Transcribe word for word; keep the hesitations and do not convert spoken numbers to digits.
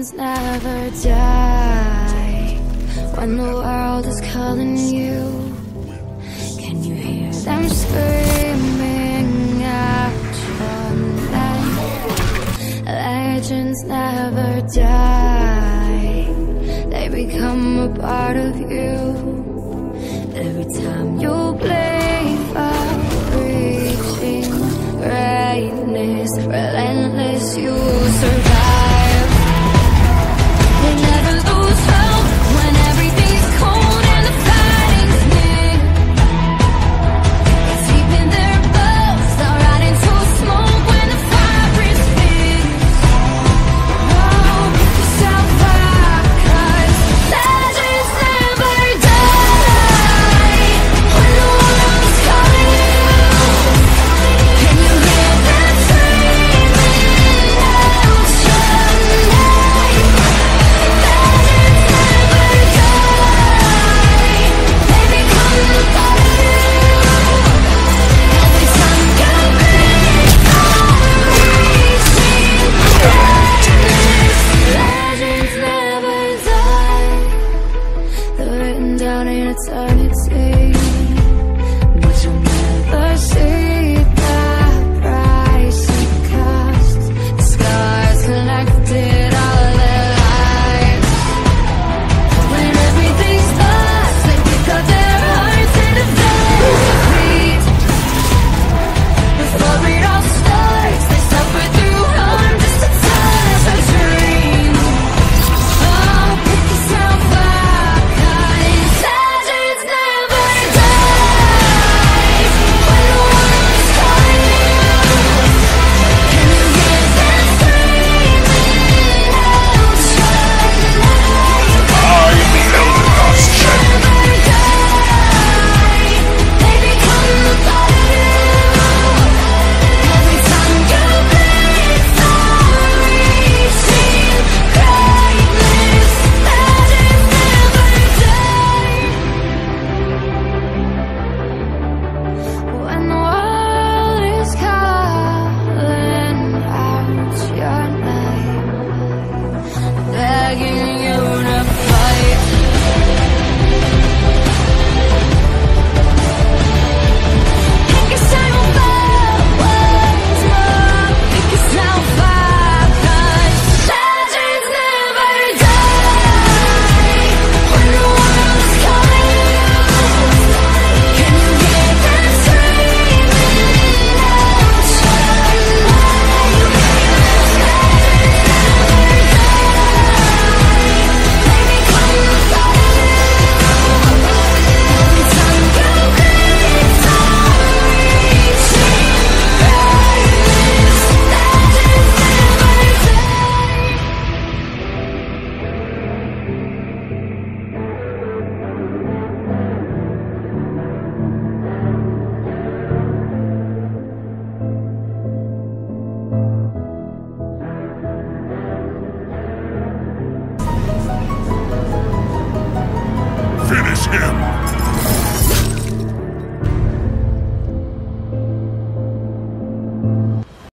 legends never die. When the world is calling you, can you hear them screaming at your name? Legends never die, they become a part of you. Every time you blink up, reaching greatness, relentless, you survive. They never lose hope when everything's cold and the fighting's near. It's deep in their bones, they'll ride into smoke when the fire is fierce. Oh, yourself up, 'cause legends never die. When the world is calling you, can you hear them screaming out your name? Legends never die, they become a part of you. Every time you blink, reaching greatness. Legends never die, they're written down in eternity.